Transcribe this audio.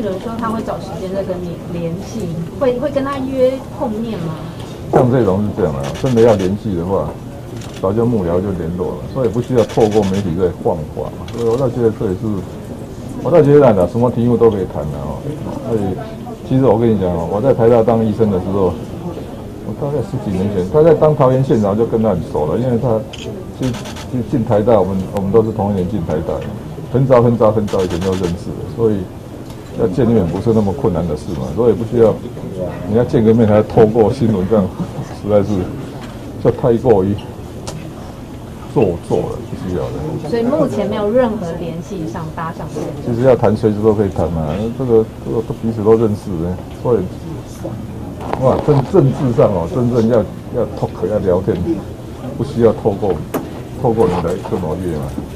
立伦说他会找时间再跟你联系，会跟他约碰面吗？ 像这种是这样的，真的要联系的话，早就幕僚就联络了，所以不需要透过媒体在放话嘛。所以我倒觉得这也是，我倒觉得什么题目都可以谈的哦。所以其实我跟你讲哦，我在台大当医生的时候，我大概10几年前，他在当桃园县长就跟他很熟了，因为他进台大，我们都是同一年进台大的，很早以前就认识了，所以要见面不是那么困难的事嘛，所以不需要你要见个面还透过新闻这样，实在是就太过于做了，不需要的。 所以目前没有任何联系上搭上线。 其实要谈随时都可以谈嘛，这个彼此都认识的，所以哇，政治上哦，真正要 talk 要聊天，不需要透过你来跟我约嘛。